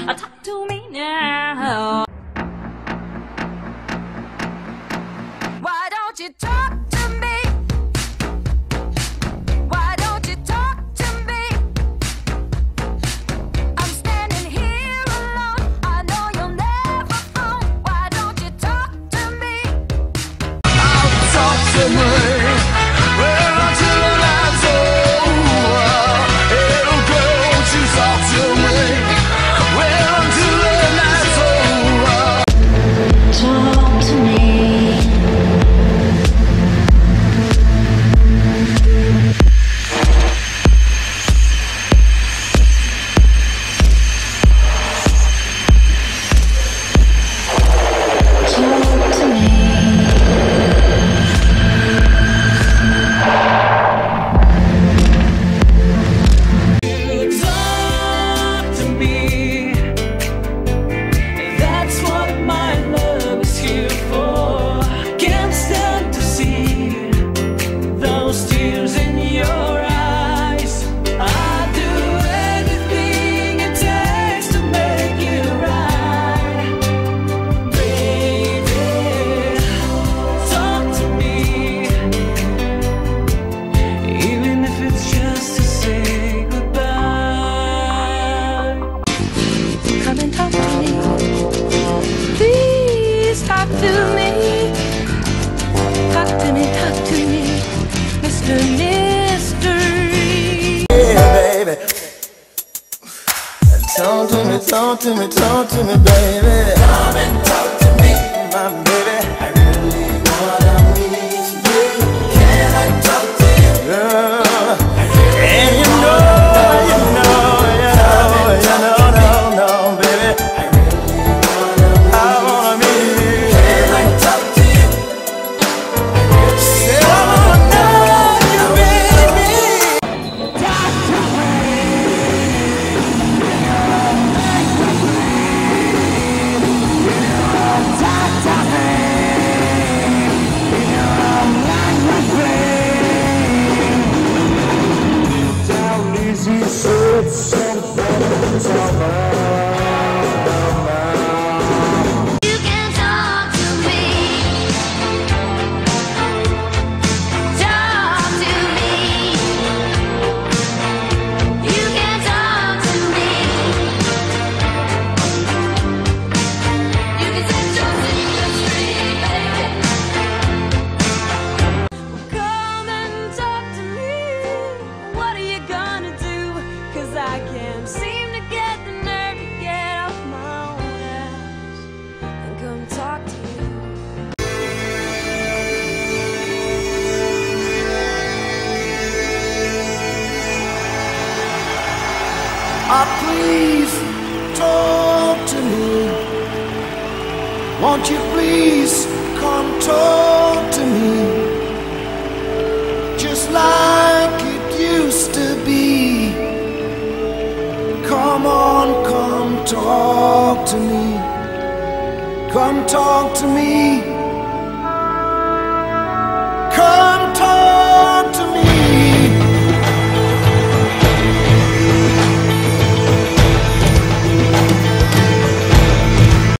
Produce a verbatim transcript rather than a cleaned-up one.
talk to me now. Why don't you talk to me? Why don't you talk to me? I'm standing here alone. I know you'll never phone. Why don't you talk to me? I'll talk to me. Well, until the night's over. Hey, girl, won't you talk to me? Well, until the night's over. Talk to me. Talk to me, talk to me, talk to me, Mister Mystery. Yeah, baby. Talk to me, talk to me, talk to me, baby. Come and talk to me, my baby. I really wanna meet you. Can I talk to you, girl? And you know, you know, you know, you know, no, no, baby. I really wanna, I wanna meet you. Can I talk to you? Say I wanna know you, baby. Talk to me. Talk to me. Down easy, said something to me. You can talk to me, talk to me. You can talk to me. You can set your secrets free, baby. Come and talk to me. What are you gonna do? 'Cause I can't seem to get the nerve to get off my own ass and come talk to you. Ah, please talk to me. Won't you please come talk to me? Just like it used to be. Come on, come talk to me. Come talk to me.